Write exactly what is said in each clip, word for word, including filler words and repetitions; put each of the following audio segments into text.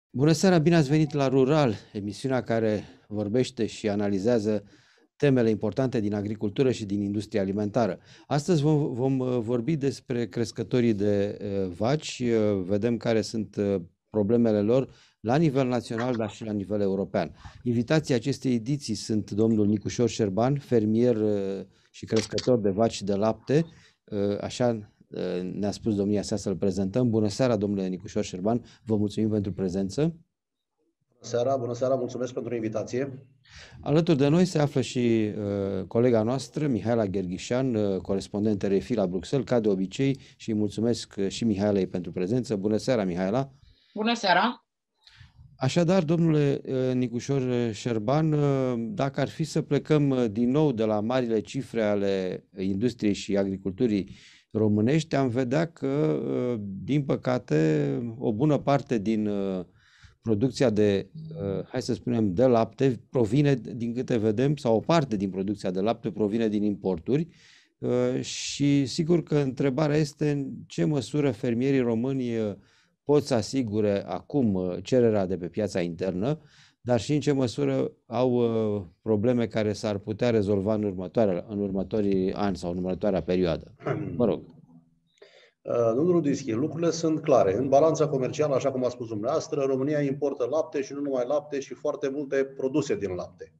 Bună seara, bine ați venit la Rural, emisiunea care vorbește și analizează temele importante din agricultură și din industria alimentară. Astăzi vom, vom uh, vorbi despre crescătorii de uh, vaci, uh, vedem care sunt uh, problemele lor la nivel național, dar și la nivel european. Invitații acestei ediții sunt domnul Nicușor Șerban, fermier uh, și crescător de vaci de lapte, uh, așa uh, ne-a spus domnia sa să-l prezentăm. Bună seara, domnule Nicușor Șerban, vă mulțumim pentru prezență. Bună seara, bună seara, mulțumesc pentru invitație. Alături de noi se află și uh, colega noastră, Mihaela Gherghișan, uh, corespondent R F I la Bruxelles, ca de obicei, și îi mulțumesc uh, și Mihaelei pentru prezență. Bună seara, Mihaela! Bună seara! Așadar, domnule uh, Nicușor Șerban, uh, dacă ar fi să plecăm uh, din nou de la marile cifre ale industriei și agriculturii românești, am vedea că, uh, din păcate, o bună parte din uh, producția de, uh, hai să spunem, de lapte provine, din câte vedem, sau o parte din producția de lapte provine din importuri uh, și sigur că întrebarea este în ce măsură fermierii români uh, pot să asigure acum uh, cererea de pe piața internă, dar și în ce măsură au uh, probleme care s-ar putea rezolva în, următoarea, în următorii ani sau în următoarea perioadă. Mă rog. Domnul Rudischi, lucrurile sunt clare. În balanța comercială, așa cum a spus dumneavoastră, România importă lapte și nu numai lapte, și foarte multe produse din lapte.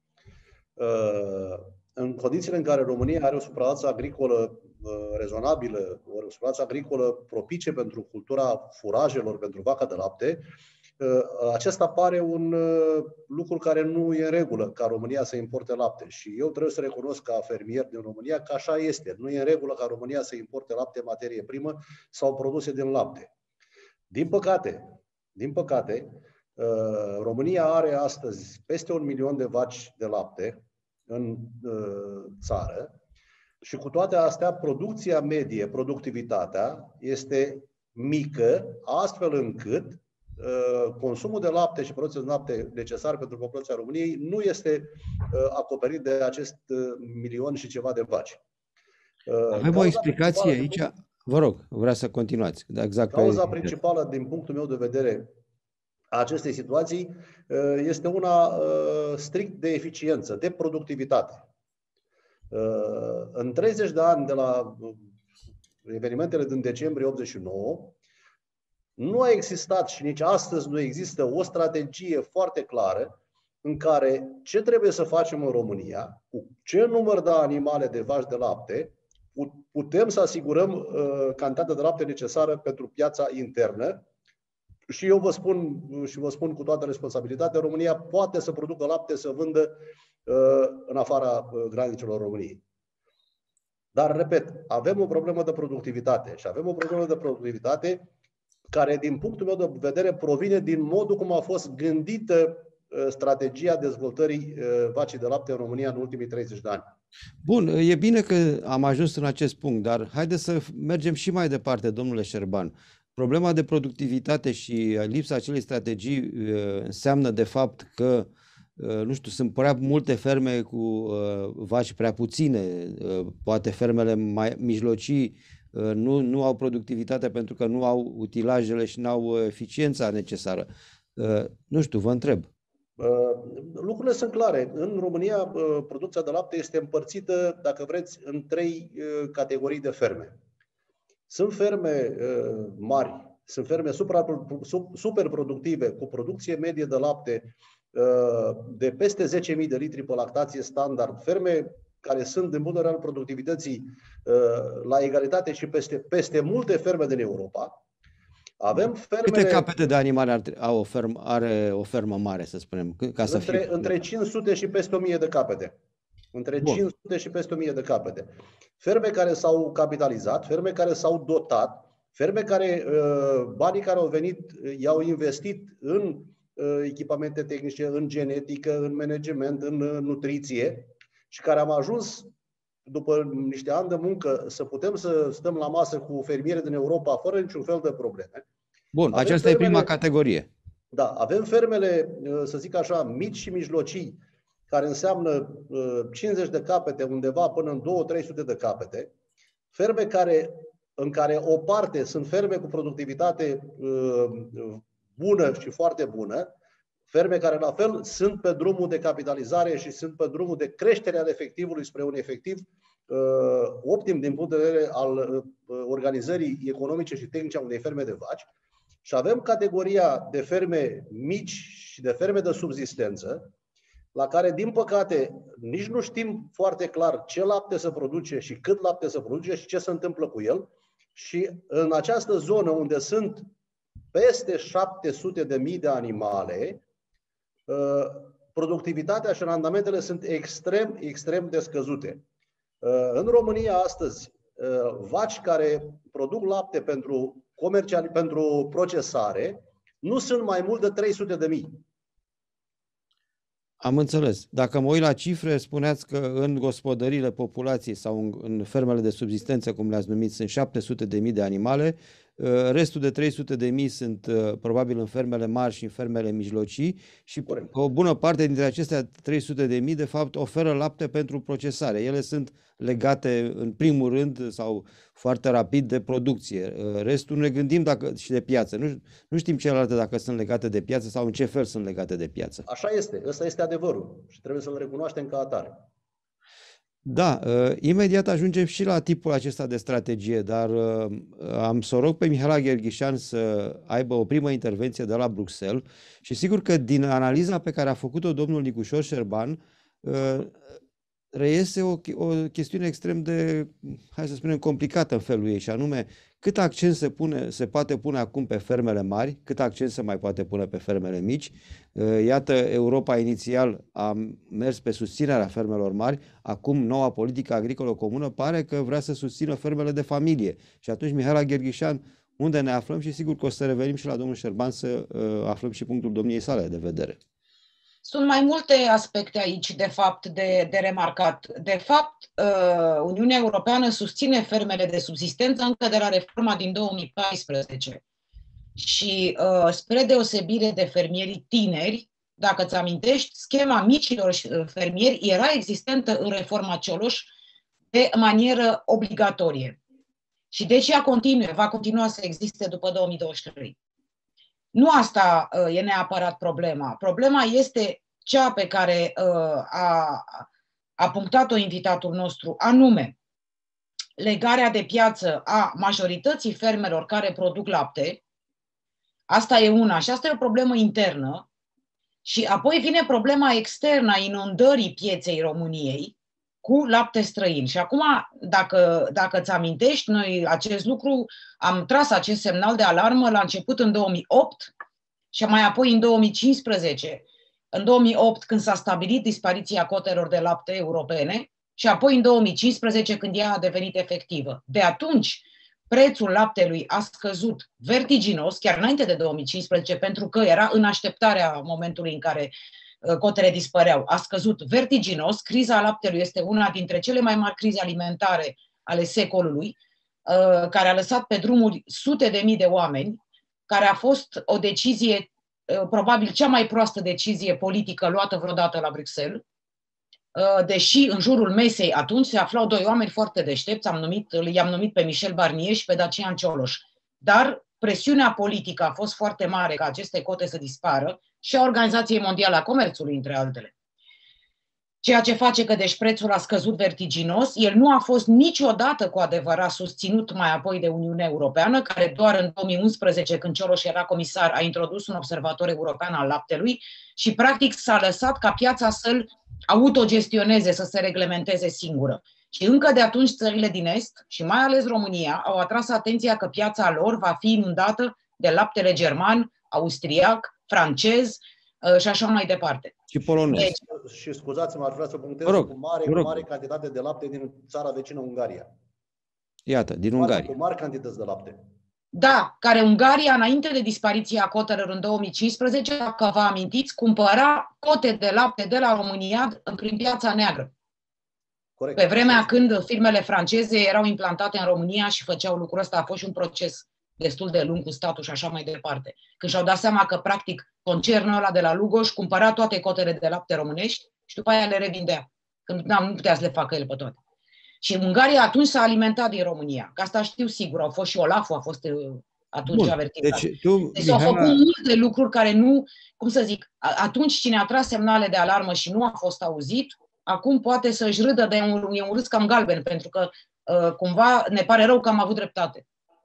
În condițiile în care România are o suprafață agricolă rezonabilă, o suprafață agricolă propice pentru cultura furajelor pentru vaca de lapte, acesta pare un lucru care nu e în regulă ca România să importe lapte. Și eu trebuie să recunosc ca fermier din România că așa este. Nu e în regulă ca România să importe lapte, materie primă sau produse din lapte. Din păcate, din păcate, România are astăzi peste un milion de vaci de lapte în țară și cu toate astea producția medie, productivitatea este mică, astfel încât consumul de lapte și producția de lapte necesar pentru populația României nu este acoperit de acest milion și ceva de vaci. Avem o explicație aici? Vă rog, vreau să continuați. Exact. Cauza principală, din punctul meu de vedere, a acestei situații este una strict de eficiență, de productivitate. În treizeci de ani de la evenimentele din decembrie optzeci și nouă, nu a existat și nici astăzi nu există o strategie foarte clară în care ce trebuie să facem în România, cu ce număr de animale de vaci de lapte, putem să asigurăm uh, cantitatea de lapte necesară pentru piața internă. Și eu vă spun și vă spun cu toată responsabilitatea, România poate să producă lapte să vândă uh, în afara uh, granițelor României. Dar, repet, avem o problemă de productivitate și avem o problemă de productivitate care, din punctul meu de vedere, provine din modul cum a fost gândită strategia dezvoltării vacii de lapte în România în ultimii treizeci de ani. Bun, e bine că am ajuns în acest punct, dar haideți să mergem și mai departe, domnule Șerban. Problema de productivitate și lipsa acelei strategii înseamnă, de fapt, că, nu știu, sunt prea multe ferme cu vaci prea puține, poate fermele mai mijlocii Nu, nu au productivitate pentru că nu au utilajele și nu au eficiența necesară. Nu știu, vă întreb. Lucrurile sunt clare. În România, producția de lapte este împărțită, dacă vreți, în trei categorii de ferme. Sunt ferme mari, sunt ferme superproductive cu producție medie de lapte de peste zece mii de litri pe lactație standard, ferme care sunt din punct de vedere al productivității la egalitate și peste, peste multe ferme din Europa. Avem fermele... Câte capete de animale au o fermă, are o fermă mare, să spunem? Ca să între, fie... între cinci sute și peste o mie de capete. Între Bun. cinci sute și peste o mie de capete. Ferme care s-au capitalizat, ferme care s-au dotat, ferme care, banii care au venit, i-au investit în echipamente tehnice, în genetică, în management, în nutriție, și care am ajuns, după niște ani de muncă, să putem să stăm la masă cu fermieri din Europa fără niciun fel de probleme. Bun, avem aceasta fermele, e prima categorie. Da, avem fermele, să zic așa, mici și mijlocii, care înseamnă cincizeci de capete, undeva până în două sute trei sute de capete. Ferme care, în care o parte sunt ferme cu productivitate bună și foarte bună, ferme care la fel sunt pe drumul de capitalizare și sunt pe drumul de creștere al efectivului spre un efectiv uh, optim din punct de vedere al uh, organizării economice și tehnice a unei ferme de vaci. Și avem categoria de ferme mici și de ferme de subzistență, la care, din păcate, nici nu știm foarte clar ce lapte se produce și cât lapte se produce și ce se întâmplă cu el. Și în această zonă unde sunt peste șapte sute de mii de animale, productivitatea și randamentele sunt extrem, extrem de scăzute. În România astăzi, vaci care produc lapte pentru, comercial, pentru procesare nu sunt mai mult de trei sute de mii. Am înțeles. Dacă mă uit la cifre, spuneați că în gospodăriile populației sau în, în fermele de subzistență, cum le-ați numit, sunt șapte sute de mii de animale, restul de trei sute de mii sunt probabil în fermele mari și în fermele mijlocii și Corect. O bună parte dintre acestea trei sute de mii de fapt oferă lapte pentru procesare. Ele sunt legate în primul rând sau foarte rapid de producție. Restul ne gândim dacă, și de piață. Nu, nu știm celelalte dacă sunt legate de piață sau în ce fel sunt legate de piață. Așa este. Ăsta este adevărul și trebuie să-l recunoaștem ca atare. Da, uh, imediat ajungem și la tipul acesta de strategie, dar uh, am să rog pe Mihaela Gherghișan să aibă o primă intervenție de la Bruxelles și sigur că din analiza pe care a făcut-o domnul Nicușor Șerban uh, reiese o, o chestiune extrem de, hai să spunem, complicată în felul ei, și anume cât accent se, pune, se poate pune acum pe fermele mari, cât accent se mai poate pune pe fermele mici. Iată, Europa inițial a mers pe susținerea fermelor mari, acum noua politică agricolă comună pare că vrea să susțină fermele de familie. Și atunci, Mihaela Gherghișan, unde ne aflăm? Și sigur că o să revenim și la domnul Șerban să uh, aflăm și punctul domniei sale de vedere. Sunt mai multe aspecte aici, de fapt, de, de remarcat. De fapt, Uniunea Europeană susține fermele de subzistență încă de la reforma din două mii paisprezece. Și spre deosebire de fermierii tineri, dacă îți amintești, schema micilor fermieri era existentă în reforma Cioloș de manieră obligatorie. Și deci ea continuă, va continua să existe după două mii douăzeci și trei. Nu asta uh, e neapărat problema. Problema este cea pe care uh, a, a punctat-o invitatul nostru, anume legarea de piață a majorității fermelor care produc lapte. Asta e una și asta e o problemă internă. Și apoi vine problema externă a inundării pieței României cu lapte străin. Și acum, dacă, dacă îți amintești, noi acest lucru, am tras acest semnal de alarmă la început în două mii opt și mai apoi în două mii cincisprezece. În două mii opt, când s-a stabilit dispariția cotelor de lapte europene și apoi în două mii cincisprezece, când ea a devenit efectivă. De atunci, prețul laptelui a scăzut vertiginos, chiar înainte de două mii cincisprezece, pentru că era în așteptarea momentului în care cotele dispăreau. A scăzut vertiginos. Criza laptelui este una dintre cele mai mari crize alimentare ale secolului, care a lăsat pe drumuri sute de mii de oameni, care a fost o decizie, probabil cea mai proastă decizie politică luată vreodată la Bruxelles, deși în jurul mesei atunci se aflau doi oameni foarte deștepți, am numit, i-am numit pe Michel Barnier și pe Dacian Cioloș. Dar presiunea politică a fost foarte mare ca aceste cote să dispară și a Organizației Mondiale a Comerțului, între altele. Ceea ce face că deci prețul a scăzut vertiginos, el nu a fost niciodată cu adevărat susținut mai apoi de Uniunea Europeană, care doar în două mii unsprezece, când Cioloș era comisar, a introdus un observator european al laptelui și practic s-a lăsat ca piața să-l autogestioneze, să se reglementeze singură. Și încă de atunci țările din Est, și mai ales România, au atras atenția că piața lor va fi inundată de laptele german, austriac, francez și așa mai departe. Și polonez. Deci, și scuzați-mă, aș vrea să punctez rog, cu mare, cu mare cantitate de lapte din țara vecină Ungaria. Iată, din mare, Ungaria. Cu mari cantități de lapte. Da, care Ungaria, înainte de dispariția cotelor în două mii cincisprezece, dacă vă amintiți, cumpăra cote de lapte de la România prin piața neagră. Corect. Pe vremea când firmele franceze erau implantate în România și făceau lucrul ăsta, a fost și un proces destul de lung cu statul și așa mai departe. Când și-au dat seama că, practic, concernul ăla de la Lugoș cumpăra toate cotele de lapte românești și după aia le revindea, când nu putea să le facă el pe toate. Și Ungaria atunci s-a alimentat din România, că asta știu sigur, au fost și Olaf, a fost atunci Bun. avertizat. Deci, tu, deci s-au Mihaela... făcut multe lucruri care nu, cum să zic, atunci cine a tras semnale de alarmă și nu a fost auzit, acum poate să-și râdă de un, e un râs cam galben, pentru că uh, cumva ne pare rău că am avut dreptate.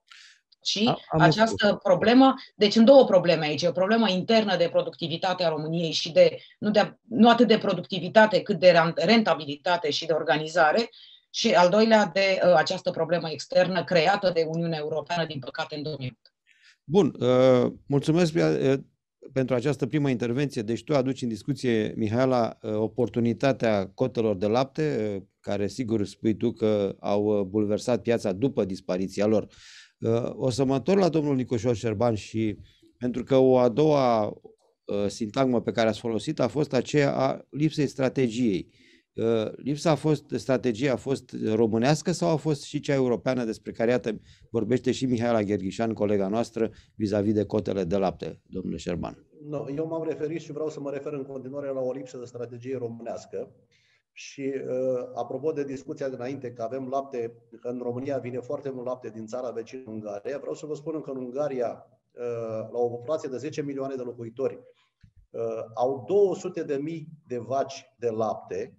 Și am această înțeles. problemă, deci în două probleme aici, o problemă internă de productivitate a României și de nu, de, nu atât de productivitate cât de rentabilitate și de organizare, și al doilea de uh, această problemă externă creată de Uniunea Europeană, din păcate, în două mii opt. Bun, uh, mulțumesc uh, pentru această primă intervenție. Deci tu aduci în discuție, Mihaela, uh, oportunitatea cotelor de lapte, uh, care sigur spui tu că au bulversat piața după dispariția lor. Uh, o să mă întorc la domnul Nicușor Șerban și pentru că o a doua uh, sintagmă pe care ați folosit a fost aceea a lipsei strategiei. Uh, lipsa a fost, strategia a fost românească sau a fost și cea europeană despre care, iată, vorbește și Mihaela Gherghișan, colega noastră, vis-a-vis de cotele de lapte, domnule Șerban? No, eu m-am referit și vreau să mă refer în continuare la o lipsă de strategie românească. Și uh, apropo de discuția dinainte că avem lapte, că în România vine foarte mult lapte din țara vecină, Ungaria, vreau să vă spun că în Ungaria, uh, la o populație de zece milioane de locuitori, uh, au două sute de mii de vaci de lapte,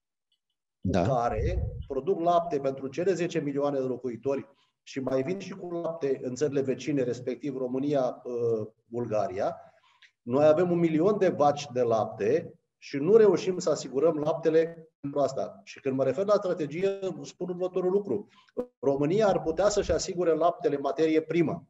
da, care produc lapte pentru cele zece milioane de locuitori și mai vin și cu lapte în țările vecine, respectiv România, uh, Bulgaria. Noi avem un milion de vaci de lapte și nu reușim să asigurăm laptele pentru asta. Și când mă refer la strategie, spun următorul lucru. România ar putea să-și asigure laptele materie primă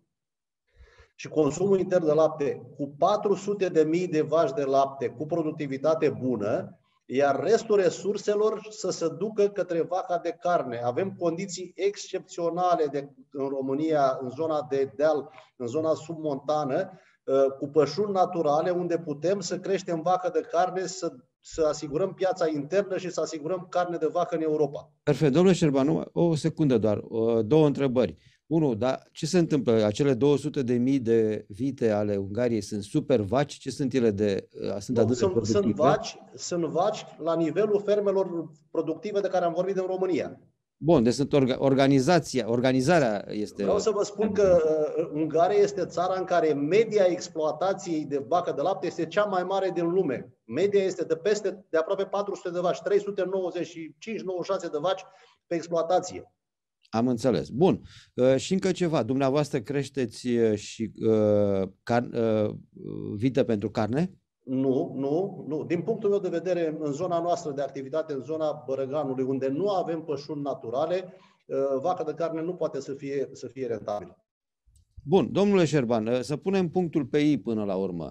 și consumul intern de lapte cu patru sute de mii de vaci de lapte cu productivitate bună, iar restul resurselor să se ducă către vaca de carne. Avem condiții excepționale de, în România, în zona de deal, în zona submontană, cu pășuni naturale, unde putem să creștem vacă de carne, să, să asigurăm piața internă și să asigurăm carne de vacă în Europa. Perfect. Domnule Șerban, o secundă doar, două întrebări. Unu, dar ce se întâmplă? Acele două sute de mii de vite ale Ungariei sunt super vaci? Ce sunt ele de... Sunt, nu, sunt, sunt, vaci, sunt vaci la nivelul fermelor productive de care am vorbit în România. Bun, deci sunt orga, organizația, organizarea este... Vreau să vă spun că uh, Ungaria este țara în care media exploatației de vacă de lapte este cea mai mare din lume. Media este de peste, de aproape patru sute de vaci, trei sute nouăzeci și cinci nouăzeci și șase de vaci pe exploatație. Am înțeles. Bun. Uh, și încă ceva. Dumneavoastră creșteți și uh, car, uh, vite pentru carne? Nu, nu, nu. Din punctul meu de vedere, în zona noastră de activitate, în zona Bărăganului, unde nu avem pășuni naturale, vaca de carne nu poate să fie, să fie rentabilă. Bun, domnule Șerban, să punem punctul pe i până la urmă.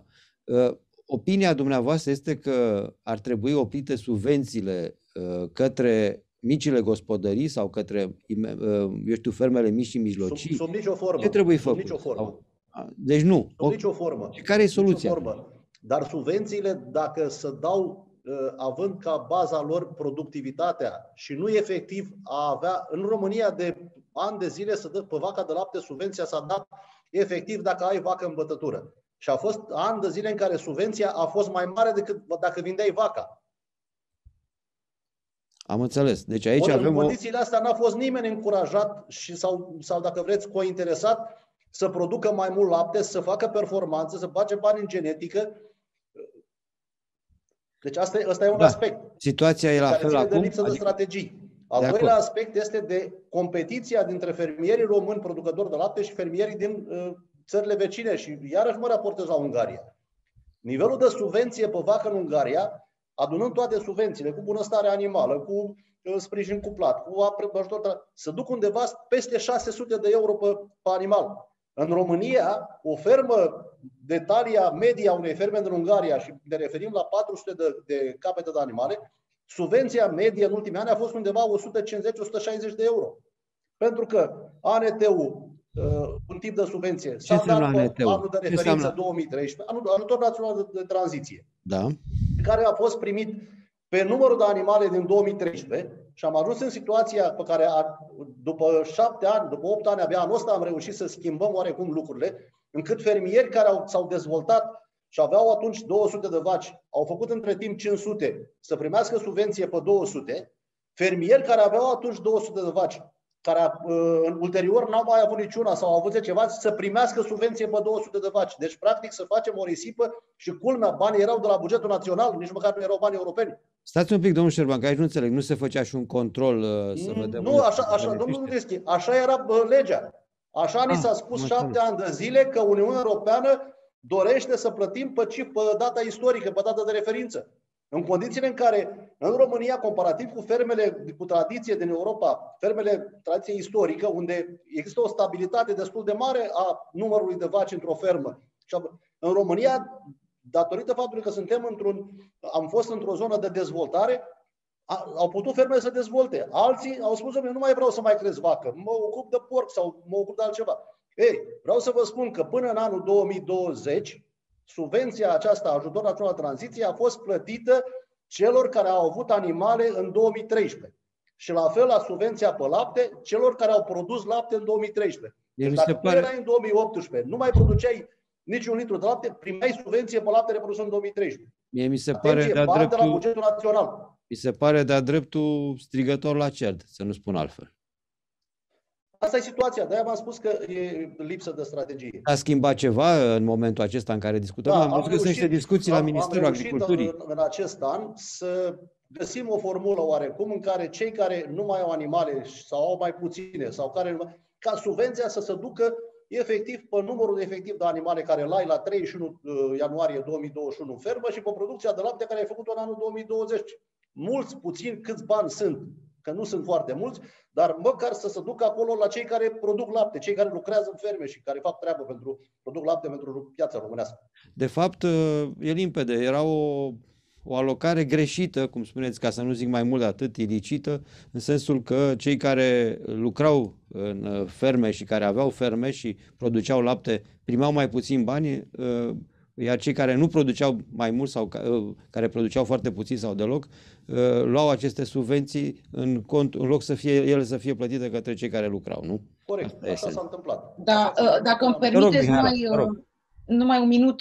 Opinia dumneavoastră este că ar trebui oprite subvențiile către micile gospodării sau către, eu știu, fermele mici și mijlocii? Sub, sub nicio formă. Ce trebuie făcut? Sub nicio formă. Deci nu. Sub nicio formă. Și care e soluția? Dar subvențiile, dacă se dau având ca baza lor productivitatea și nu efectiv a avea, în România de ani de zile să dă pe vaca de lapte subvenția s-a dat efectiv dacă ai vacă în bătătură. Și a fost ani de zile în care subvenția a fost mai mare decât dacă vindeai vaca. Am înțeles. Deci aici Ori, avem în condițiile astea n-a fost nimeni încurajat și sau, sau dacă vreți cointeresat să producă mai mult lapte, să facă performanță, să bage bani în genetică. Deci asta, asta e un da. aspect. Situația e la fel care acum. De lipsă adică... de strategii. Al de doilea acord. aspect este de competiția dintre fermierii români producători de lapte și fermierii din uh, țările vecine. Și iarăși mă raportez la Ungaria. Nivelul de subvenție pe vacă în Ungaria, adunând toate subvențiile, cu bunăstare animală, cu uh, sprijin cuplat, cu ajutor, să duc undeva peste șase sute de euro pe, pe animal. În România, o fermă de talia media unei ferme din Ungaria, și ne referim la patru sute de, de capete de animale, subvenția medie în ultimii ani a fost undeva o sută cincizeci - o sută șaizeci de euro. Pentru că A N T U, uh, un tip de subvenție, s-a dat anul de referință două mii treisprezece, anul, ajutor național de, de tranziție, da. care a fost primit pe numărul de animale din două mii treisprezece și am ajuns în situația pe care a, după șapte ani, după opt ani, abia anul ăsta am reușit să schimbăm oarecum lucrurile, încât fermieri care au, s-au dezvoltat și aveau atunci două sute de vaci, au făcut între timp cinci sute să primească subvenție pe două sute, fermieri care aveau atunci două sute de vaci care uh, ulterior n-au mai avut niciuna sau au avut zece vaci, să primească subvenție pe două sute de vaci. Deci, practic, să facem o risipă și culmea, banii erau de la bugetul național, nici măcar nu erau bani europeni. Stați un pic, domnul Șerban, că aici nu înțeleg, nu se făcea și un control uh, să vedem... Nu, așa, așa domnul Dudeschi, așa era uh, legea. Așa ah, ni s-a spus șapte ani de zile că Uniunea Europeană dorește să plătim pe, pe data istorică, pe data de referință. În condițiile în care, în România, comparativ cu fermele cu tradiție din Europa, fermele tradiție istorică, unde există o stabilitate destul de mare a numărului de vaci într-o fermă. Și în România, datorită faptului că suntem într-un, am fost într-o zonă de dezvoltare, a, au putut fermele să dezvolte. Alții au spus, nu mai vreau să mai cresc vacă, mă ocup de porc sau mă ocup de altceva. Ei, vreau să vă spun că până în anul două mii douăzeci, subvenția aceasta, ajutor național la tranziție, a fost plătită celor care au avut animale în două mii treisprezece. Și la fel la subvenția pe lapte, celor care au produs lapte în două mii treisprezece. Deci dacă tu pare... erai în două mii optsprezece, nu mai produceai niciun litru de lapte, primeai subvenție pe laptele produse în două mii treisprezece. Mie mi se Atenție, pare de-a dreptul... de la bugetul național. Mi se pare de-a dreptul strigător la cer, să nu spun altfel. Asta e situația, de-aia v-am spus că e lipsă de strategie. A schimbat ceva în momentul acesta în care discutăm? Da, am văzut că sunt niște discuții am, la Ministerul am Agriculturii. În, în acest an să găsim o formulă oarecum în care cei care nu mai au animale sau au mai puține, sau care ca subvenția să se ducă efectiv pe numărul efectiv de animale care îl ai la treizeci și unu ianuarie două mii douăzeci și unu în fermă și pe producția de lapte care ai făcut-o în anul două mii douăzeci. Mulți, puțini, câți bani sunt, că nu sunt foarte mulți, dar măcar să se ducă acolo la cei care produc lapte, cei care lucrează în ferme și care fac treabă pentru, produc lapte pentru piața românească. De fapt, e limpede, era o, o alocare greșită, cum spuneți, ca să nu zic mai mult de atât, ilicită, în sensul că cei care lucrau în ferme și care aveau ferme și produceau lapte primeau mai puțin bani, iar cei care nu produceau mai mult sau care produceau foarte puțin sau deloc, luau aceste subvenții în, cont, în loc să fie ele să fie plătite către cei care lucrau, nu? Corect, asta, așa s-a întâmplat. Da, dacă îmi permiteți numai, numai un minut,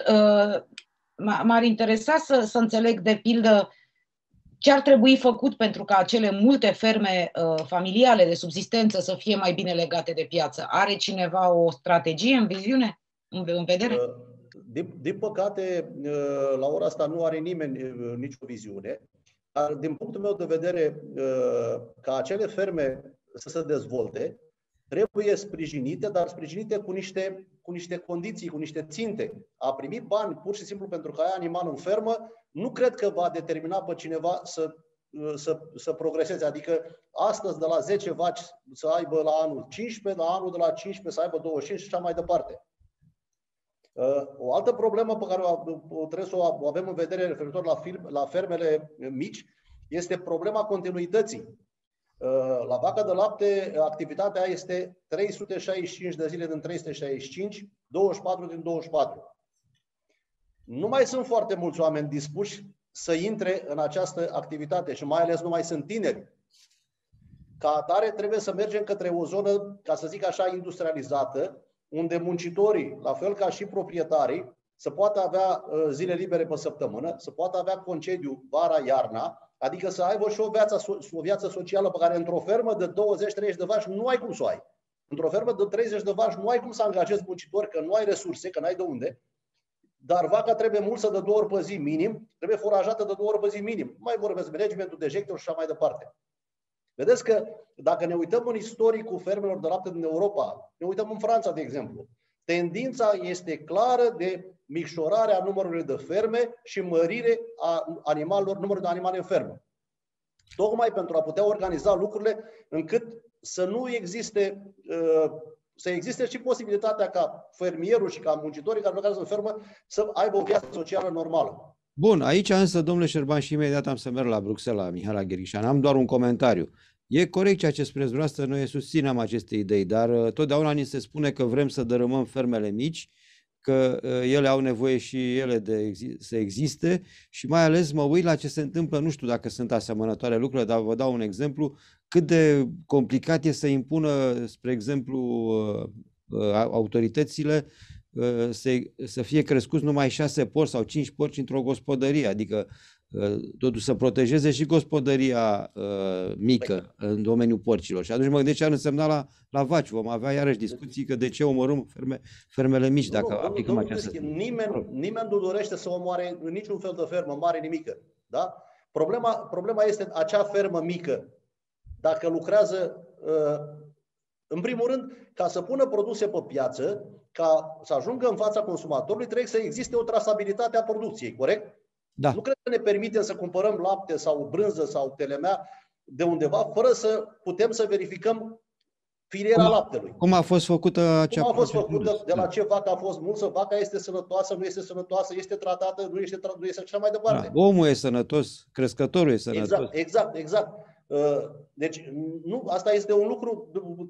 m-ar interesa să, să înțeleg de pildă ce ar trebui făcut pentru ca acele multe ferme familiale de subzistență să fie mai bine legate de piață. Are cineva o strategie în viziune, în vedere? Din, din păcate, la ora asta nu are nimeni nicio viziune. Dar din punctul meu de vedere, ca acele ferme să se dezvolte, trebuie sprijinite, dar sprijinite cu niște, cu niște condiții, cu niște ținte. A primi bani pur și simplu pentru că ai animal în fermă, nu cred că va determina pe cineva să, să, să progreseze. Adică astăzi de la zece vaci să aibă la anul cincisprezece, la anul de la cincisprezece să aibă douăzeci și cinci și așa mai departe. O altă problemă pe care o trebuie să o avem în vedere referitor la, film, la fermele mici este problema continuității. La vaca de lapte, activitatea este trei sute șaizeci și cinci de zile din trei sute șaizeci și cinci, douăzeci și patru din douăzeci și patru. Nu mai sunt foarte mulți oameni dispuși să intre în această activitate și mai ales nu mai sunt tineri. Ca atare trebuie să mergem către o zonă, ca să zic așa, industrializată, unde muncitorii, la fel ca și proprietarii, să poată avea zile libere pe săptămână, să poată avea concediu vara, iarna, adică să aibă și o viață, o viață socială pe care într-o fermă de douăzeci treizeci de vaci nu ai cum să o ai. Într-o fermă de treizeci de vaci nu ai cum să angajezi muncitori, că nu ai resurse, că n-ai de unde, dar vaca trebuie mulsă de două ori pe zi minim, trebuie forajată de două ori pe zi minim. Nu mai vorbesc managementul, dejector și așa mai departe. Vedeți că dacă ne uităm în istoricul fermelor de lapte din Europa, ne uităm în Franța, de exemplu, tendința este clară de micșorarea numărului de ferme și mărire a animalelor, numărul de animale în fermă. Tocmai pentru a putea organiza lucrurile încât să nu existe, să existe și posibilitatea ca fermierul și ca muncitorii care lucrează în fermă să aibă o viață socială normală. Bun, aici însă, domnule Șerban, și imediat am să merg la Bruxelles, la Mihaela Gherghișan. Am doar un comentariu. E corect ceea ce spuneți dumneavoastră, noi susținem aceste idei, dar totdeauna ni se spune că vrem să dărâmăm fermele mici, că ele au nevoie și ele de să existe și mai ales mă uit la ce se întâmplă, nu știu dacă sunt asemănătoare lucrurile, dar vă dau un exemplu, cât de complicat e să impună, spre exemplu, autoritățile să, să fie crescuți numai șase porci sau cinci porci într-o gospodărie, adică totuși să protejeze și gospodăria uh, mică în domeniul porcilor. Și atunci mă gândesc ce ar însemna la, la vaci. Vom avea iarăși discuții că de ce omorâm ferme, fermele mici dacă nu, aplicăm nu, această... Nimeni, nimeni nu dorește să omoare în niciun fel de fermă, mare, nimică. Da? Problema, problema este acea fermă mică. Dacă lucrează, uh, în primul rând, ca să pună produse pe piață, ca să ajungă în fața consumatorului, trebuie să existe o trasabilitate a producției, corect? Da. Nu cred că ne permitem să cumpărăm lapte sau brânză sau telemea de undeva fără să putem să verificăm filiera cum, laptelui. Cum a fost făcută acea Cum a fost procedură? făcută, de la ce vacă a fost mulsă, vaca este sănătoasă, nu este sănătoasă, este tratată, nu este, nu este așa mai departe. Da. Omul e sănătos, crescătorul e sănătos. Exact, exact, exact. Deci nu, asta este un lucru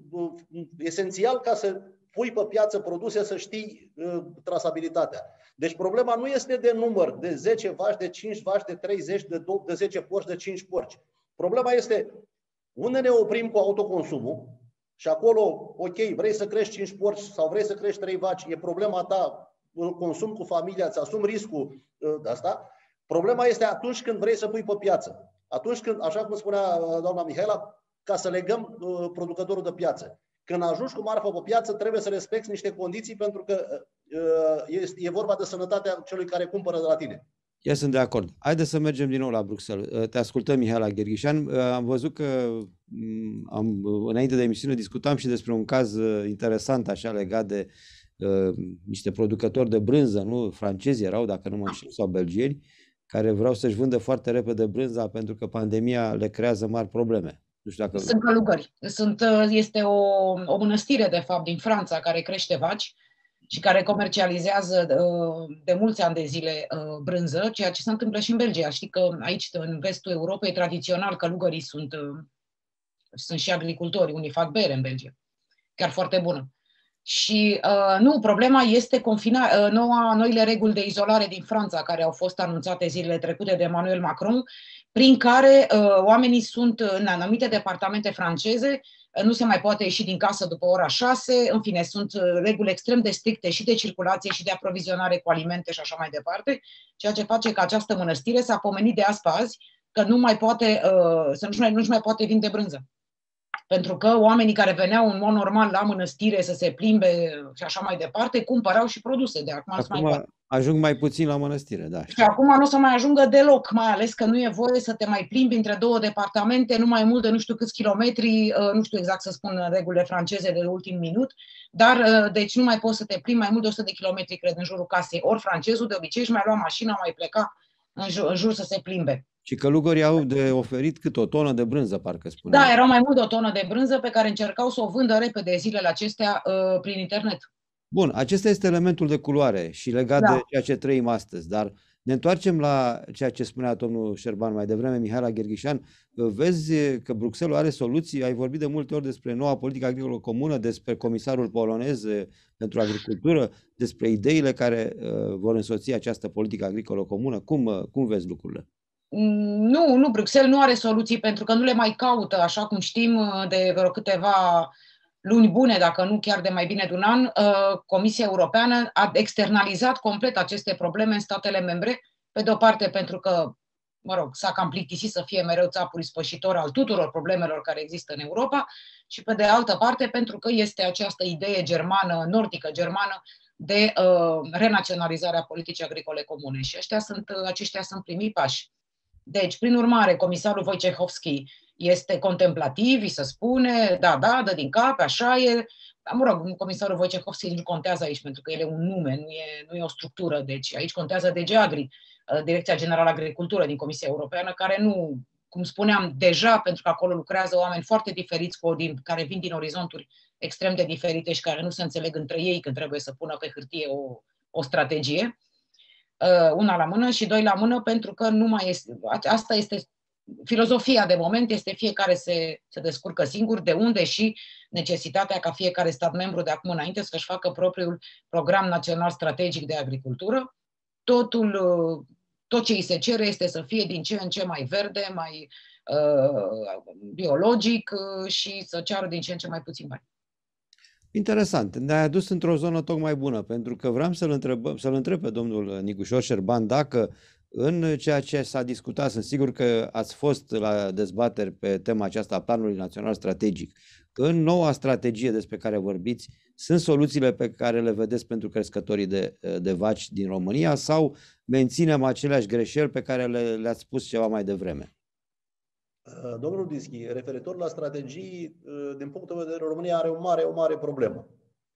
esențial ca să pui pe piață produse, să știi uh, trasabilitatea. Deci problema nu este de număr, de zece vaci, de cinci vaci, de treizeci, de, de zece porci, de cinci porci. Problema este unde ne oprim cu autoconsumul și acolo, ok, vrei să crești cinci porci sau vrei să crești trei vaci, e problema ta, consum cu familia, îți asumi riscul uh, de asta. Problema este atunci când vrei să pui pe piață. Atunci când, așa cum spunea doamna Mihaela, ca să legăm uh, producătorul de piață. Când ajungi cu marfă pe piață, trebuie să respecti niște condiții pentru că uh, este, e vorba de sănătatea celui care cumpără de la tine. Eu sunt de acord. Haideți să mergem din nou la Bruxelles. Te ascultăm, Mihaela Gherghișan. Am văzut că am, înainte de emisiune discutam și despre un caz interesant așa legat de uh, niște producători de brânză, nu? Francezi erau, dacă nu mă înșel, sau belgieni, care vreau să-și vândă foarte repede brânza pentru că pandemia le creează mari probleme. Nu știu dacă... Sunt călugări. Sunt, este o, o mănăstire, de fapt, din Franța, care crește vaci și care comercializează de mulți ani de zile brânză, ceea ce se întâmplă și în Belgia. Știi că aici, în vestul Europei, tradițional, călugării sunt, sunt și agricultori. Unii fac bere în Belgia. Chiar foarte bună. Și uh, nu, problema este confina, uh, noua, noile reguli de izolare din Franța, care au fost anunțate zilele trecute de Emmanuel Macron, prin care uh, oamenii sunt în anumite departamente franceze, uh, nu se mai poate ieși din casă după ora șase, în fine, sunt uh, reguli extrem de stricte și de circulație și de aprovizionare cu alimente și așa mai departe, ceea ce face că această mănăstire s-a pomenit de azi pe azi că nu mai poate, uh, să nu-și mai, nu-și mai poate vinde brânză. Pentru că oamenii care veneau în mod normal la mănăstire să se plimbe și așa mai departe, cumpărau și produse. De acum acum mai ajung mai puțin la mănăstire, da. Și acum nu o să mai ajungă deloc, mai ales că nu e voie să te mai plimbi între două departamente, nu mai mult de nu știu câți kilometri, nu știu exact să spun regulile franceze de ultim minut, dar deci nu mai poți să te plimbi mai mult de o sută de kilometri, cred, în jurul casei. Ori francezul de obicei își mai lua mașina, mai pleca în jur, în jur să se plimbe. Și călugării au de oferit cât o tonă de brânză, parcă spunea. Da, erau mai mult de o tonă de brânză pe care încercau să o vândă repede zilele acestea uh, prin internet. Bun, acesta este elementul de culoare și legat da. de ceea ce trăim astăzi, dar ne întoarcem la ceea ce spunea domnul Șerban mai devreme, Mihaela Gherghișan. Vezi că Bruxelles are soluții, ai vorbit de multe ori despre noua politică agricolă comună, despre comisarul polonez pentru agricultură, despre ideile care uh, vor însoți această politică agricolă comună. Cum, uh, cum vezi lucrurile? Nu, nu, Bruxelles nu are soluții pentru că nu le mai caută, așa cum știm de vreo câteva luni bune, dacă nu chiar de mai bine de un an, Comisia Europeană a externalizat complet aceste probleme în statele membre, pe de o parte pentru că, mă rog, s-a cam plictisit să fie mereu țapul ispășitor al tuturor problemelor care există în Europa și pe de altă parte pentru că este această idee germană, nordică germană, de uh, renaționalizarea politicii agricole comune și aceștia sunt, aceștia sunt primii pași. Deci, prin urmare, comisarul Wojciechowski este contemplativ, îi se spune, da, da, dă din cap, așa e. Mă rog, comisarul Wojciechowski nu contează aici, pentru că el e un nume, nu e, nu e o structură. Deci aici contează D G Agri, Direcția Generală Agricultură din Comisia Europeană, care nu, cum spuneam deja, pentru că acolo lucrează oameni foarte diferiți, cu, din, care vin din orizonturi extrem de diferite și care nu se înțeleg între ei când trebuie să pună pe hârtie o, o strategie. Una la mână și doi la mână, pentru că nu mai este, asta este filozofia de moment, este fiecare se, se descurcă singur, de unde și necesitatea ca fiecare stat membru de acum înainte să-și facă propriul program național strategic de agricultură. Totul, tot ce îi se cere este să fie din ce în ce mai verde, mai uh, biologic și să ceară din ce în ce mai puțin bani. Interesant. Ne-ai adus într-o zonă tocmai bună, pentru că vreau să-l întrebăm, să-l întreb pe domnul Nicușor Șerban dacă în ceea ce s-a discutat, sunt sigur că ați fost la dezbateri pe tema aceasta a Planului Național Strategic. În noua strategie despre care vorbiți, sunt soluțiile pe care le vedeți pentru crescătorii de, de vaci din România sau menținem aceleași greșeli pe care le, le-ați spus ceva mai devreme? Domnul Dischi, referitor la strategii, din punctul de vedere, România are o mare, o mare problemă.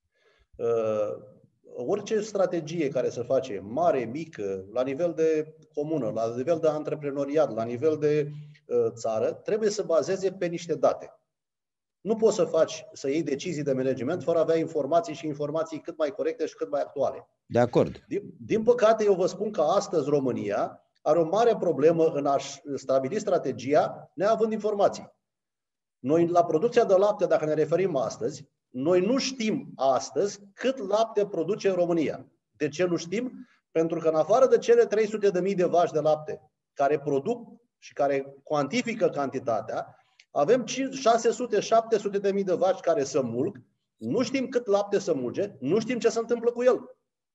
Orice strategie care se face, mare, mică, la nivel de comună, la nivel de antreprenoriat, la nivel de țară, trebuie să bazeze pe niște date. Nu poți să faci, să iei decizii de management fără a avea informații și informații cât mai corecte și cât mai actuale. De acord. Din, din păcate, eu vă spun că astăzi România are o mare problemă în a-și stabili strategia neavând informații. Noi, la producția de lapte, dacă ne referim astăzi, noi nu știm astăzi cât lapte produce România. De ce nu știm? Pentru că în afară de cele trei sute de mii de vaci de lapte care produc și care cuantifică cantitatea, avem șase sute șapte sute de mii de vaci care se mulg, nu știm cât lapte se mulge, nu știm ce se întâmplă cu el.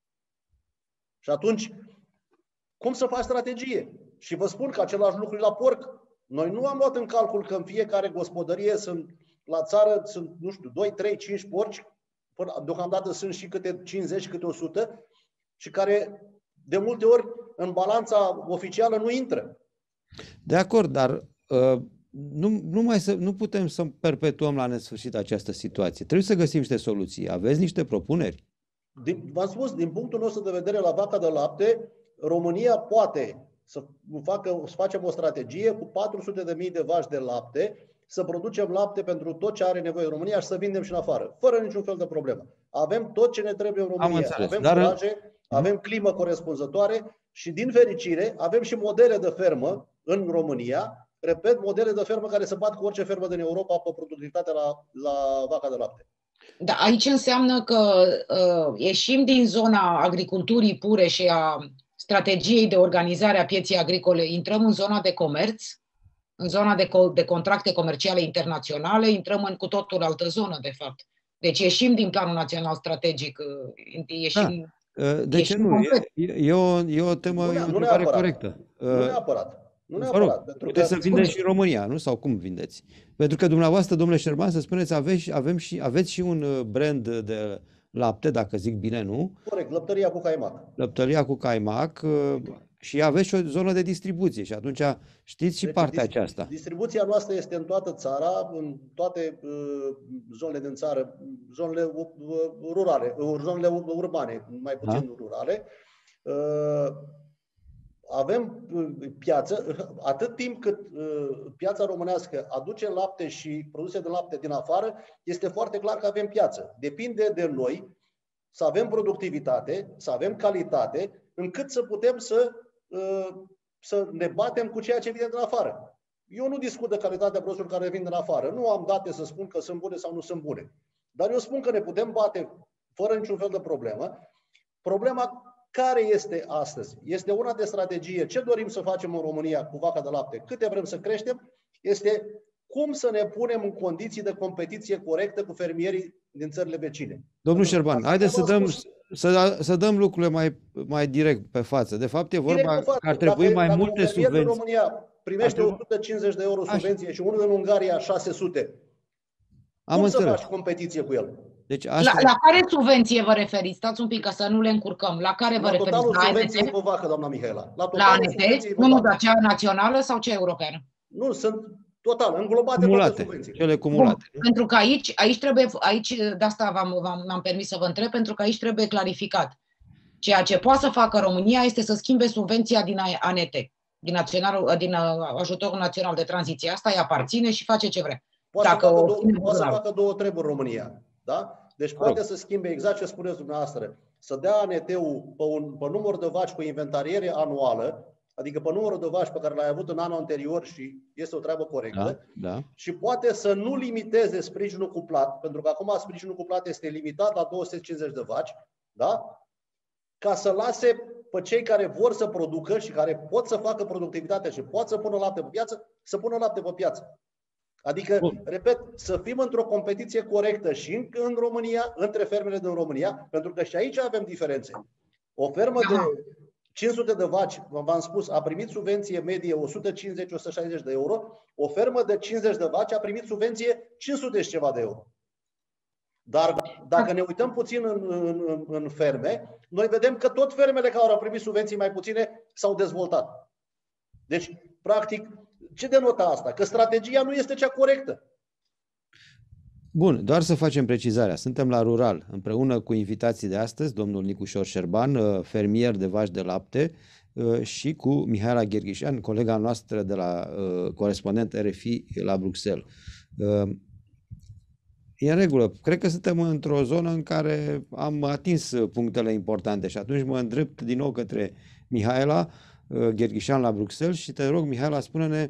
Și atunci, cum să faci strategie? Și vă spun că același lucru e la porc. Noi nu am luat în calcul că în fiecare gospodărie sunt, la țară sunt, nu știu, doi, trei, cinci porci, deocamdată sunt și câte cincizeci, câte o sută, și care de multe ori în balanța oficială nu intră. De acord, dar uh, nu, nu, mai să, nu putem să perpetuăm la nesfârșit această situație. Trebuie să găsim niște soluții. Aveți niște propuneri? V-am spus, din punctul nostru de vedere la vaca de lapte, România poate să, facă, să facem o strategie cu patru sute de mii de vaci de lapte, să producem lapte pentru tot ce are nevoie în România și să vindem și în afară, fără niciun fel de problemă. Avem tot ce ne trebuie în România. Avem dar... furaje, avem climă corespunzătoare și, din fericire, avem și modele de fermă în România, repet, modele de fermă care se bat cu orice fermă din Europa pe productivitatea la, la vaca de lapte. Da, aici înseamnă că uh, ieșim din zona agriculturii pure și a strategiei de organizare a pieței agricole, intrăm în zona de comerț, în zona de, co de contracte comerciale internaționale, intrăm în cu totul altă zonă, de fapt. Deci ieșim din Planul Național Strategic, ieșim... Da. De ce nu? E, e, o, e o temă, nu, e o nu întrebare corectă. Nu neapărat. Nu neapărat. Rog, pentru puteți că... să vindeți și în România, nu? Sau cum vindeți? Pentru că dumneavoastră, domnule Șerban, să spuneți, aveți, avem și, aveți și un brand de lapte, dacă zic bine, nu? Corect, lăptăria cu caimac. Lăptăria cu caimac și aveți și o zonă de distribuție și atunci știți și deci, partea dist aceasta. Distribuția noastră este în toată țara, în toate uh, zonele din țară, zonele uh, rurale, uh, zonele urbane, mai puțin da? rurale. Uh, avem piață, atât timp cât uh, piața românească aduce lapte și produse de lapte din afară, este foarte clar că avem piață. Depinde de noi să avem productivitate, să avem calitate, încât să putem să, uh, să ne batem cu ceea ce vine din afară. Eu nu discut de calitatea produselor care vin din afară. Nu am date să spun că sunt bune sau nu sunt bune. Dar eu spun că ne putem bate fără niciun fel de problemă. Problema care este astăzi? Este una de strategie. Ce dorim să facem în România cu vaca de lapte? Câte vrem să creștem? Este cum să ne punem în condiții de competiție corectă cu fermierii din țările vecine. Domnul Șerban, haideți să dăm, să, să dăm lucrurile mai, mai direct pe față. De fapt, e vorba că ar trebui dacă, mai dacă multe subvenții. Dacă în România primește o sută cincizeci de euro subvenție și unul în Ungaria șase sute, Am cum înțeles. să faci competiție cu el? Deci asta... la, la care subvenție vă referiți? Stați un pic ca să nu le încurcăm. La care vă la referiți? Totalul La subvenției pe vacă, doamna Mihaela. La, la A N T? Nu, nu, dar cea națională sau cea europeană? Nu, sunt total, înglobate cumulate, toate subvențiile. Cele cumulate. Bun, pentru că aici, aici trebuie, aici, de asta v-am permis să vă întreb, pentru că aici trebuie clarificat. Ceea ce poate să facă România este să schimbe subvenția din A N T, din, național, din ajutorul național de tranziție. Asta îi aparține și face ce vrea. Poate, Dacă să, facă două, poate să facă două treburi în România. Da? Deci poate Rog. să schimbe exact ce spuneți dumneavoastră. Să dea A N T-ul pe, un, pe număr de vaci cu inventariere anuală, adică pe numărul de vaci pe care l-ai avut în anul anterior și este o treabă corectă. Da, da. Și poate să nu limiteze sprijinul cuplat, pentru că acum sprijinul cuplat este limitat la două sute cincizeci de vaci, da? Ca să lase pe cei care vor să producă și care pot să facă productivitatea și pot să pună lapte pe piață, să pună lapte pe piață. Adică, Bun. repet, să fim într-o competiție corectă și în, în România, între fermele din România, pentru că și aici avem diferențe. O fermă de cinci sute de vaci, v-am spus, a primit subvenție medie o sută cincizeci - o sută șaizeci de euro, o fermă de cincizeci de vaci a primit subvenție cinci sute și ceva de euro. Dar dacă ne uităm puțin în, în, în ferme, noi vedem că tot fermele care au primit subvenții mai puține s-au dezvoltat. Deci, practic, ce denotă asta? Că strategia nu este cea corectă. Bun, doar să facem precizarea. Suntem la Rural, împreună cu invitații de astăzi, domnul Nicușor Șerban, fermier de vaci de lapte, și cu Mihaela Gherghișan, colega noastră de la corespondent R F I la Bruxelles. E în regulă. Cred că suntem într-o zonă în care am atins punctele importante și atunci mă îndrept din nou către Mihaela Gherghișan la Bruxelles și te rog, Mihaela, spune-ne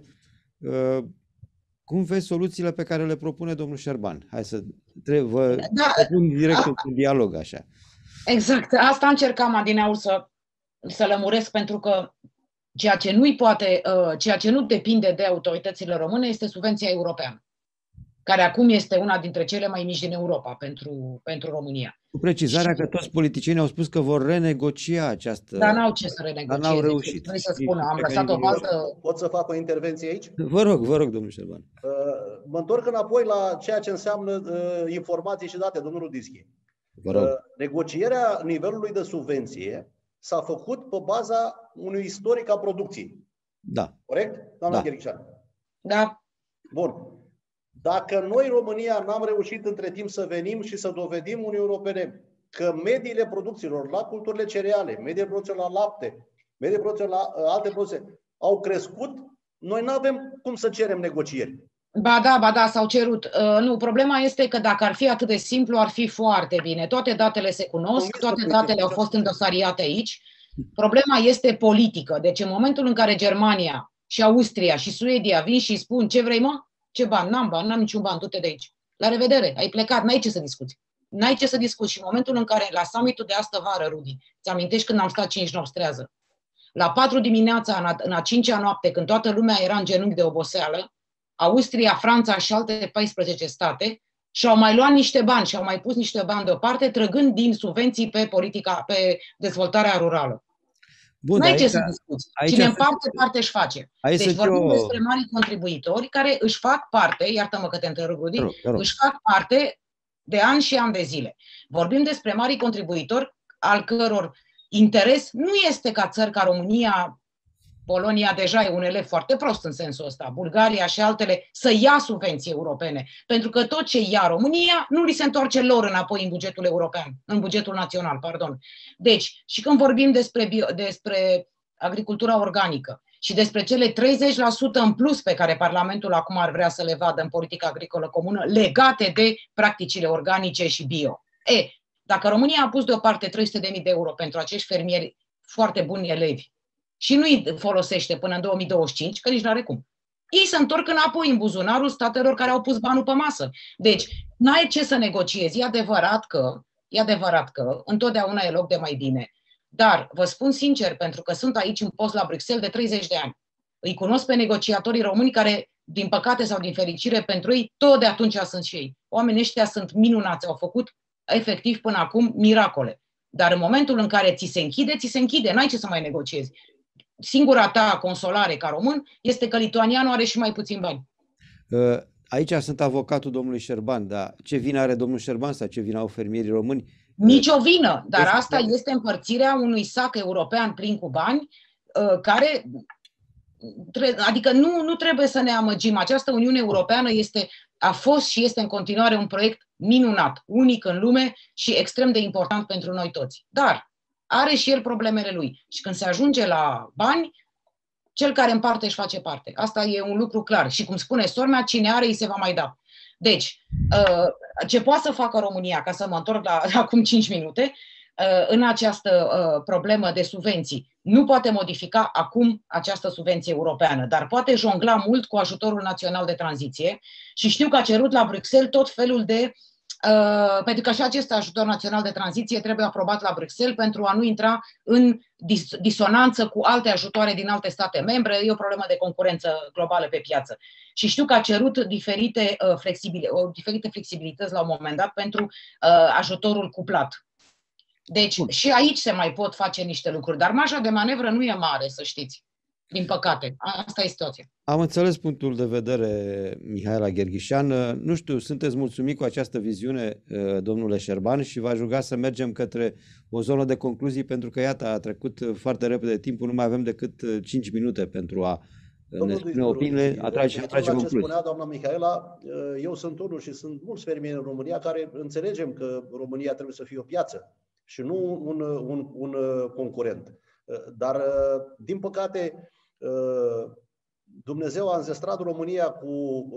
cum vezi soluțiile pe care le propune domnul Șerban. Hai să vă da, propun direct un dialog așa. Exact. Asta încercam adineauri să, să lămuresc, pentru că ceea ce nu-i poate, ceea ce nu depinde de autoritățile române este subvenția europeană, care acum este una dintre cele mai mici din Europa pentru, pentru România. Cu precizarea și că toți politicienii au spus că vor renegocia această... Dar n-au ce să renegocieze. Dar n-au reușit. Trebuie să spună, am lăsat o bază... Pot să fac o intervenție aici? Vă rog, vă rog, domnul Șerban. Mă întorc înapoi la ceea ce înseamnă informații și date, domnul Rudischi. Vă rog. Negocierea nivelului de subvenție s-a făcut pe baza unui istoric a producției. Da. Corect, doamna Da. Gherghișan? Da. Bun. Dacă noi, România, n-am reușit între timp să venim și să dovedim Uniunii Europene că mediile producțiilor la culturile cereale, mediile producțiilor la lapte, mediile producțiilor la uh, alte produse au crescut, noi nu avem cum să cerem negocieri. Ba da, ba da, s-au cerut. Uh, nu, problema este că dacă ar fi atât de simplu, ar fi foarte bine. Toate datele se cunosc, toate datele au fost îndosariate aici. Problema este politică. Deci în momentul în care Germania și Austria și Suedia vin și spun ce vrei, mă? Ce bani? N-am bani, n-am niciun ban, du-te de aici. La revedere, ai plecat, n-ai ce să discuți. N-ai ce să discuți. Și în momentul în care, la summitul de astă vară, Rudi, ți amintești când am stat cinci nopți trează? La patru dimineața, în a, în a cincea noapte, când toată lumea era în genunchi de oboseală, Austria, Franța și alte paisprezece state și-au mai luat niște bani și-au mai pus niște bani deoparte, trăgând din subvenții pe politica, pe dezvoltarea rurală. Bun, n-ai aici, ce să discuți. Cine împarte, parte își face. Deci vorbim eu... despre mari contribuitori care își fac parte, iartă-mă că te întrerup, Rudi, rog, rog. își fac parte de ani și ani de zile. Vorbim despre mari contribuitori al căror interes nu este ca țări ca România, Polonia deja e un elev foarte prost în sensul ăsta, Bulgaria și altele, să ia subvenții europene. Pentru că tot ce ia România nu li se întoarce lor înapoi în bugetul european, în bugetul național, pardon. Deci, și când vorbim despre, bio, despre agricultura organică și despre cele treizeci la sută în plus pe care Parlamentul acum ar vrea să le vadă în politica agricolă comună, legate de practicile organice și bio. E, dacă România a pus deoparte trei sute de mii de euro pentru acești fermieri foarte buni elevi, și nu îi folosește până în două mii douăzeci și cinci, că nici nu are cum. Ei se întorc înapoi în buzunarul statelor care au pus banul pe masă. Deci, n-ai ce să negociezi. E adevărat că, e adevărat că întotdeauna e loc de mai bine. Dar, vă spun sincer, pentru că sunt aici în post la Bruxelles de treizeci de ani, îi cunosc pe negociatorii români care, din păcate sau din fericire pentru ei, tot de atunci sunt și ei. Oamenii ăștia sunt minunați, au făcut efectiv până acum miracole. Dar în momentul în care ți se închide, ți se închide, n-ai ce să mai negociezi. Singura ta consolare ca român este că lituanianul are și mai puțin bani. Aici sunt avocatul domnului Șerban, dar ce vină are domnul Șerban sau ce vină au fermierii români? Nici o vină, dar asta este împărțirea unui sac european plin cu bani, care, adică nu, nu trebuie să ne amăgim. Această Uniune Europeană este, a fost și este în continuare un proiect minunat, unic în lume și extrem de important pentru noi toți. Dar are și el problemele lui. Și când se ajunge la bani, cel care împarte își face parte. Asta e un lucru clar. Și cum spune sormea, cine are îi se va mai da. Deci, ce poate să facă România, ca să mă întorc la acum cinci minute, în această problemă de subvenții, nu poate modifica acum această subvenție europeană, dar poate jongla mult cu ajutorul național de tranziție și știu că a cerut la Bruxelles tot felul de Uh, pentru că și acest ajutor național de tranziție trebuie aprobat la Bruxelles pentru a nu intra în dis- disonanță cu alte ajutoare din alte state membre. E o problemă de concurență globală pe piață. Și știu că a cerut diferite, uh, flexibili- diferite flexibilități la un moment dat pentru uh, ajutorul cuplat. Deci Bun. și aici se mai pot face niște lucruri, dar marja de manevră nu e mare, să știți. Din păcate, asta e situația. Am înțeles punctul de vedere, Mihaela Gherghișan. Nu știu, sunteți mulțumit cu această viziune, domnule Șerban, și v-aș ruga să mergem către o zonă de concluzii, pentru că, iată, a trecut foarte repede timpul, nu mai avem decât cinci minute pentru a ne spune opiniile, atrage, atrage concluzii. Ce spunea doamna Mihaela, eu sunt unul și sunt mulți fermieri în România care înțelegem că România trebuie să fie o piață și nu un, un, un concurent. Dar, din păcate, Dumnezeu a înzestrat România cu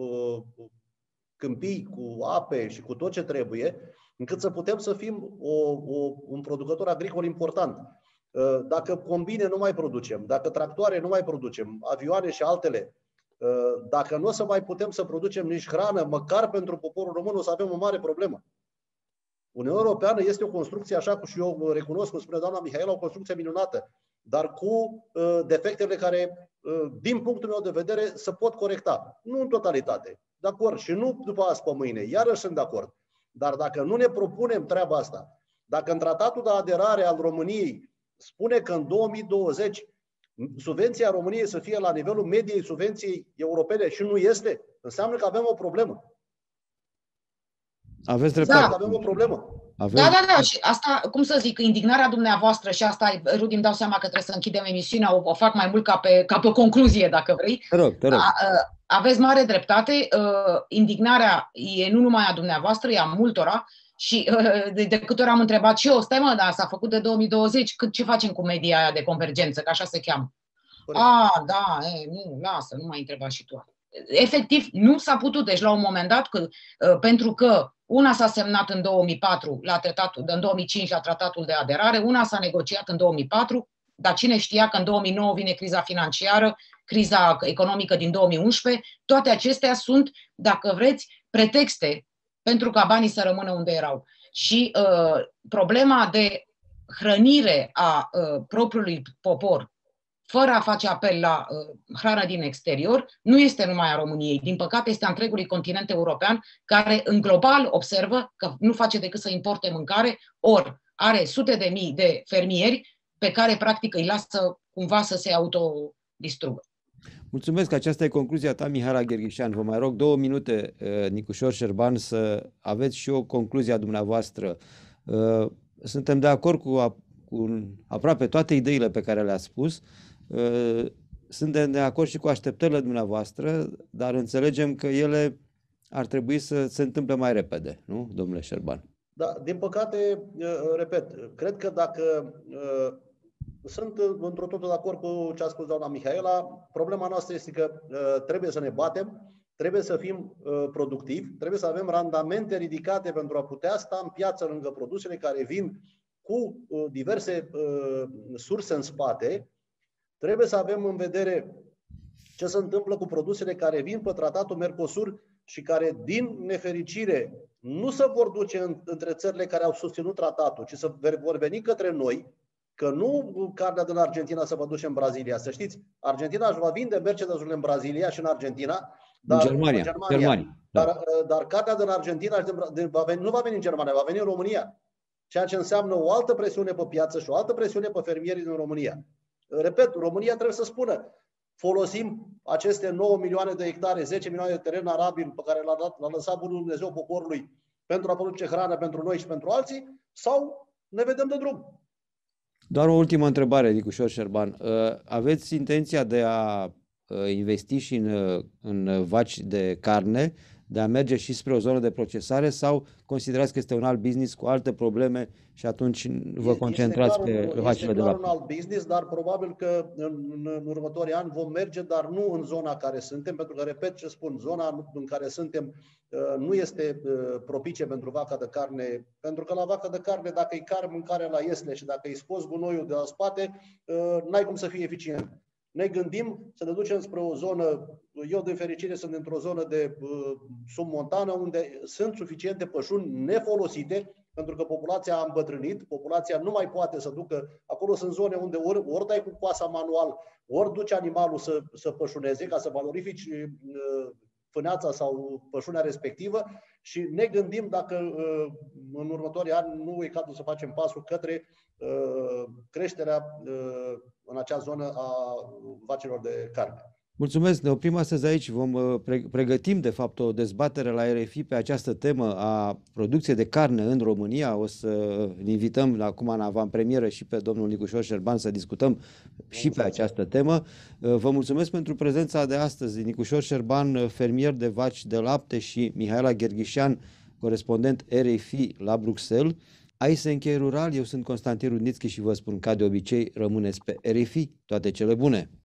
câmpii, cu ape și cu tot ce trebuie, încât să putem să fim o, o, un producător agricol important. Dacă combine nu mai producem, dacă tractoare nu mai producem, avioane și altele, dacă nu o să mai putem să producem nici hrană, măcar pentru poporul român, o să avem o mare problemă. Uniunea Europeană este o construcție, așa cum și eu recunosc, cum spune doamna Mihaela, o construcție minunată, dar cu uh, defectele care, uh, din punctul meu de vedere, se pot corecta. Nu în totalitate, de acord, și nu după azi pe mâine, iarăși sunt de acord. Dar dacă nu ne propunem treaba asta, dacă în tratatul de aderare al României spune că în două mii douăzeci subvenția României să fie la nivelul mediei subvenției europene și nu este, înseamnă că avem o problemă. Aveți dreptate. Da. Avem o problemă. Avem... Da, da, da. Și asta, cum să zic, indignarea dumneavoastră și asta, Rudi, îmi dau seama că trebuie să închidem emisiunea, o, o fac mai mult ca pe, ca pe o concluzie, dacă vrei. Te rog, te rog. A, aveți mare dreptate. Indignarea e nu numai a dumneavoastră, e a multora. Și de, de câte ori am întrebat și eu, stai mă, dar s-a făcut de două mii douăzeci, cât, ce facem cu media aia de convergență, că așa se cheamă? Corect. A, da, e, nu, lasă, nu mai întreba și tu. Efectiv, nu s-a putut, deci la un moment dat, că, pentru că una s-a semnat în două mii patru, la tratatul, în două mii cinci la tratatul de aderare, una s-a negociat în două mii patru, dar cine știa că în două mii nouă vine criza financiară, criza economică din două mii unsprezece, toate acestea sunt, dacă vreți, pretexte pentru ca banii să rămână unde erau. Și uh, problema de hrănire a uh, propriului popor, fără a face apel la uh, hrană din exterior, nu este numai a României. Din păcate, este a întregului continent european, care în global observă că nu face decât să importe mâncare, ori are sute de mii de fermieri pe care, practic, îi lasă cumva să se autodistrugă. Mulțumesc, aceasta e concluzia ta, Mihaela Gherghișan. Vă mai rog două minute, Nicușor Șerban, să aveți și o concluzie a dumneavoastră. Suntem de acord cu, cu aproape toate ideile pe care le-ați spus. Suntem de acord și cu așteptările dumneavoastră, dar înțelegem că ele ar trebui să se întâmple mai repede, nu, domnule Șerban? Da, din păcate, repet, cred că dacă... Sunt într-o totul de acord cu ce a spus doamna Mihaela. Problema noastră este că uh, trebuie să ne batem, trebuie să fim uh, productivi, trebuie să avem randamente ridicate pentru a putea sta în piață lângă produsele care vin cu uh, diverse uh, surse în spate. Trebuie să avem în vedere ce se întâmplă cu produsele care vin pe tratatul Mercosur și care, din nefericire, nu se vor duce în, între țările care au susținut tratatul, ci să vor veni către noi. Că nu carnea din Argentina să vă duce în Brazilia. Să știți, Argentina își va vinde Mercedes-urile în Brazilia și în Argentina. Dar, în Germania. În Germania. Germania da. Dar, dar carnea din Argentina va veni, nu va veni în Germania, va veni în România. Ceea ce înseamnă o altă presiune pe piață și o altă presiune pe fermierii din România. Repet, România trebuie să spună, folosim aceste nouă milioane de hectare, zece milioane de teren arabil pe care l-a lăsat Bunul Dumnezeu poporului pentru a produce hrană pentru noi și pentru alții, sau ne vedem de drum. Doar o ultimă întrebare, Nicușor Șerban. Aveți intenția de a investi și în, în vaci de carne, de a merge și spre o zonă de procesare, sau considerați că este un alt business cu alte probleme și atunci vă concentrați pe vacile de lapte? Este un alt business, dar probabil că în, în următorii ani vom merge, dar nu în zona care suntem, pentru că, repet ce spun, zona în care suntem nu este propice pentru vaca de carne, pentru că la vaca de carne, dacă îi car mâncare la iesle și dacă îi scoți gunoiul de la spate, n-ai cum să fie eficient. Ne gândim să ne ducem spre o zonă, eu de fericire sunt într-o zonă de uh, submontană unde sunt suficiente pășuni nefolosite, pentru că populația a îmbătrânit, populația nu mai poate să ducă, acolo sunt zone unde ori, ori dai cu coasa manual, ori duci animalul să, să pășuneze ca să valorifici uh, fâneața sau pășunea respectivă și ne gândim dacă în următorii ani nu e cazul să facem pasul către creșterea în acea zonă a vacilor de carne. Mulțumesc, ne oprim astăzi aici. Vom pregătim, de fapt, o dezbatere la R F I pe această temă a producției de carne în România. O să invităm acum în avantpremieră și pe domnul Nicușor Șerban să discutăm și pe această temă. Vă mulțumesc pentru prezența de astăzi. Nicușor Șerban, fermier de vaci de lapte, și Mihaela Gherghișan, corespondent R F I la Bruxelles. Aici se încheie Rural, eu sunt Constantin Rudnițchi și vă spun, ca de obicei, rămâneți pe R F I. Toate cele bune!